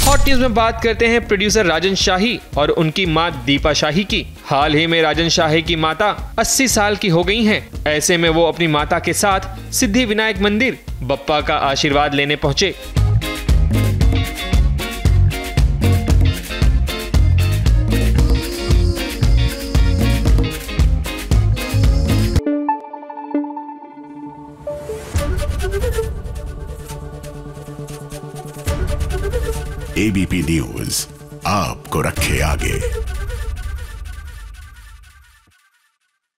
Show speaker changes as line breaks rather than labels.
Hot news में बात करते हैं प्रोड्यूसर राजन शाही और उनकी मां दीपा शाही की। हाल ही में राजन शाही की माता 80 साल की हो गई हैं। ऐसे में वो अपनी माता के साथ सिद्धि विनायक मंदिर बप्पा का आशीर्वाद लेने पहुंचे।
एबीपी न्यूज आपको रखे आगे।